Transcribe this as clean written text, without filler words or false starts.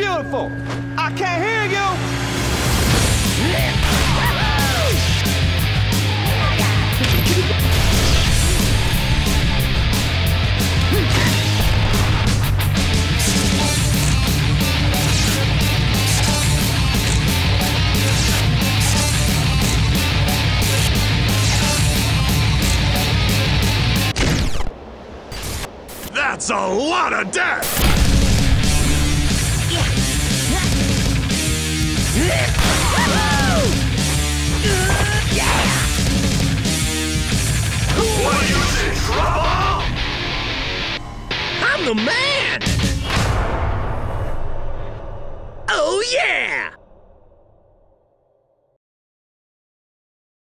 beautiful. I can't hear you. That's a lot of death! Warriors in trouble! I'm the man! Oh yeah!